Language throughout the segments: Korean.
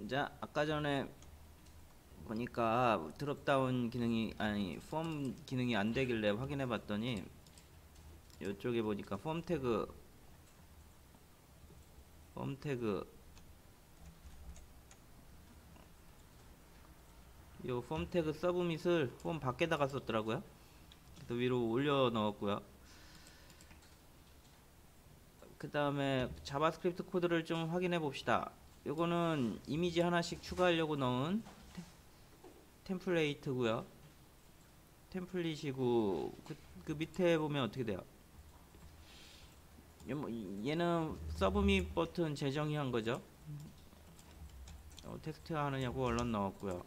자, 아까 전에 보니까 드롭다운 기능이 아니 폼 기능이 안 되길래 확인해 봤더니 이쪽에 보니까 폼 태그 요 폼태그 서브밋을 폼 밖에다가 썼더라고요. 그래서 위로 올려 넣었고요. 그 다음에 자바스크립트 코드를 좀 확인해 봅시다. 요거는 이미지 하나씩 추가하려고 넣은 템플레이트고요. 템플릿이고 그 밑에 보면 어떻게 돼요? 얘는 서브밋 버튼 재정의한 거죠. 텍스트 하느냐고 얼른 넣었고요.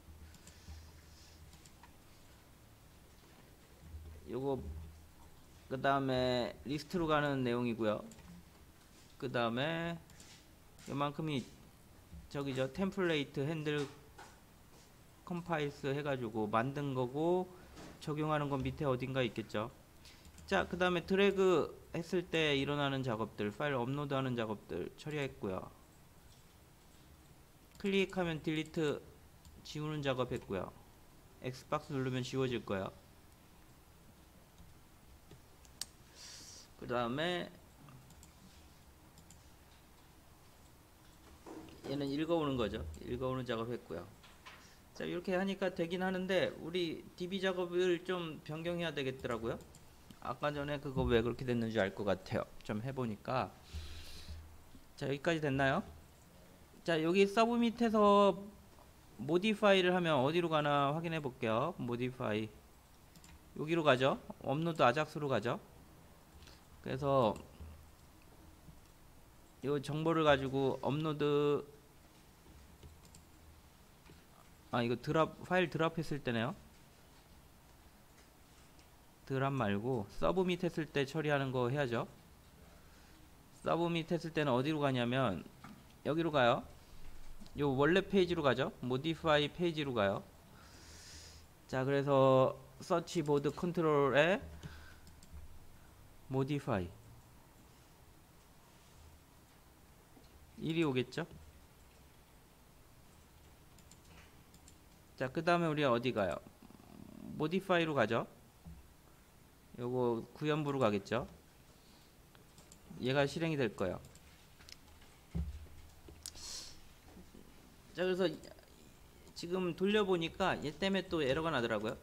요거 그 다음에 리스트로 가는 내용이고요. 그 다음에 요만큼이 저기죠. 템플레이트 핸들 컴파일스 해가지고 만든 거고 적용하는 건 밑에 어딘가 있겠죠. 자, 그 다음에 드래그 했을 때 일어나는 작업들, 파일 업로드하는 작업들 처리했고요. 클릭하면 딜리트 지우는 작업 했고요. X박스 누르면 지워질 거예요. 그 다음에 얘는 읽어오는 거죠. 읽어오는 작업 했고요. 자, 이렇게 하니까 되긴 하는데 우리 DB 작업을 좀 변경해야 되겠더라고요. 아까 전에 그거 왜 그렇게 됐는지 알 것 같아요. 좀 해보니까. 자, 여기까지 됐나요? 자, 여기 서브 밑에서 모디파이를 하면 어디로 가나 확인해 볼게요. 모디파이 여기로 가죠. 업로드 아작스로 가죠. 그래서 이 정보를 가지고 업로드 이거 파일 드랍 했을 때네요. 드랍 말고 서브밋 했을 때 처리하는 거 해야죠. 서브밋 했을 때는 어디로 가냐면 여기로 가요. 요 원래 페이지로 가죠. 모디파이 페이지로 가요. 자, 그래서 서치 보드 컨트롤에 모디파이 1이 오겠죠. 자, 그 다음에 우리가 어디 가요? 모디파이로 가죠. 요거 구현부로 가겠죠. 얘가 실행이 될 거예요. 자, 그래서 지금 돌려보니까 얘 때문에 또 에러가 나더라고요.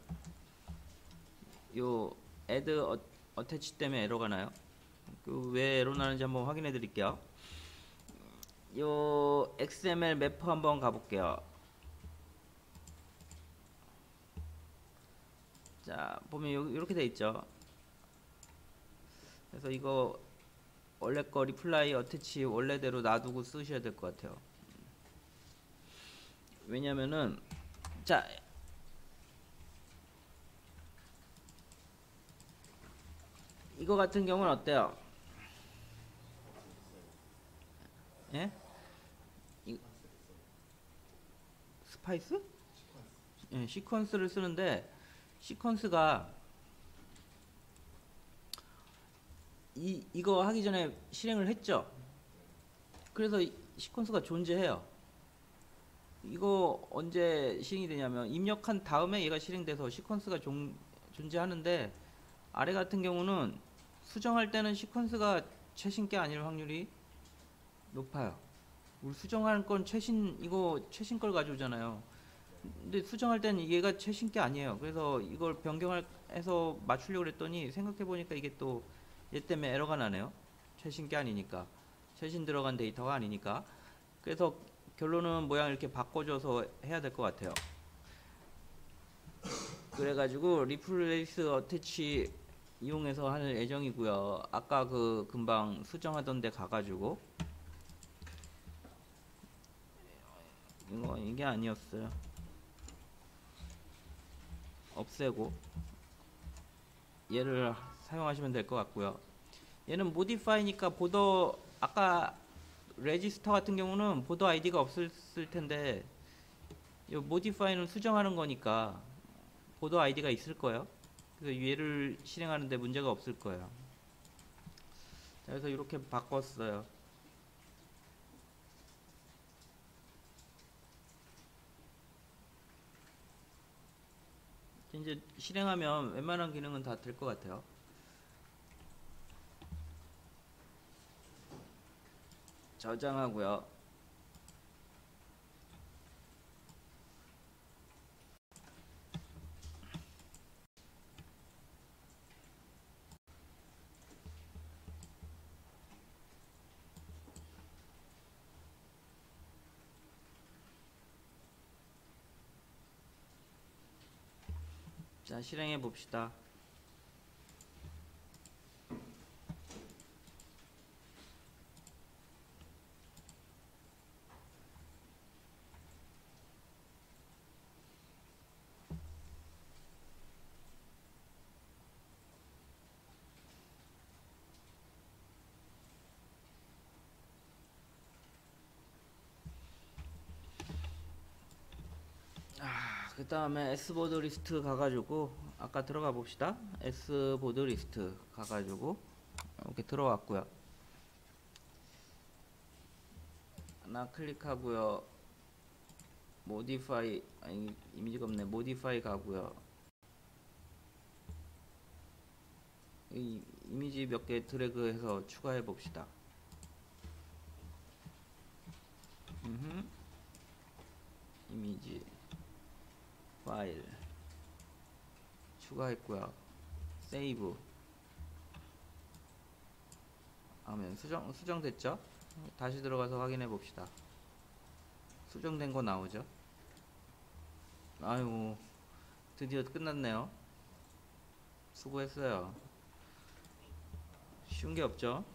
요 add attach 때문에 에러가 나요. 그 왜 에러 나는지 한번 확인해 드릴게요. 요 XML 매프 한번 가볼게요. 자, 보면 요렇게 돼 있죠. 그래서 이거 원래 거 리플라이 어태치 원래대로 놔두고 쓰셔야 될 것 같아요. 왜냐면은 자, 이거 같은 경우는 어때요? 예? 스파이스? 예, 시퀀스를 쓰는데 시퀀스가 이거 하기 전에 실행을 했죠. 그래서 시퀀스가 존재해요. 이거 언제 실행이 되냐면 입력한 다음에 얘가 실행돼서 시퀀스가 존재하는데 아래 같은 경우는 수정할 때는 시퀀스가 최신 게 아닐 확률이 높아요. 우리 수정하는 건 이거 최신 걸 가져오잖아요. 근데 수정할 때는 얘가 최신 게 아니에요. 그래서 이걸 변경해서 맞추려고 했더니 생각해보니까 이게 또 얘 때문에 에러가 나네요. 최신 게 아니니까. 최신 들어간 데이터가 아니니까. 그래서 결론은 모양 이렇게 바꿔줘서 해야 될 것 같아요. 그래가지고 리플레이스 어태치 이용해서 할 예정이고요. 아까 그 금방 수정하던 데 가가지고 이게 아니었어요. 없애고 얘를 사용하시면 될 것 같고요. 얘는 모디파이니까 보더 아까 레지스터 같은 경우는 보더 아이디가 없을 텐데 이 모디파이는 수정하는 거니까 보더 아이디가 있을 거예요. 그래서 얘를 실행하는데 문제가 없을 거예요. 자, 그래서 이렇게 바꿨어요. 이제 실행하면 웬만한 기능은 다 될 것 같아요. 저장하고요. 자, 실행해 봅시다. 그 다음에 S보드 리스트 가가지고 아까 들어가 봅시다. S보드 리스트 가가지고 이렇게 들어왔고요. 하나 클릭하고요. 모디파이, 아니 이미지가 없네. 모디파이 가고요. 이 이미지 몇 개 드래그해서 추가해 봅시다. 이미지 파일 추가했고요. 세이브 하면 수정됐죠? 다시 들어가서 확인해 봅시다. 수정된 거 나오죠? 아이고, 드디어 끝났네요. 수고했어요. 쉬운 게 없죠?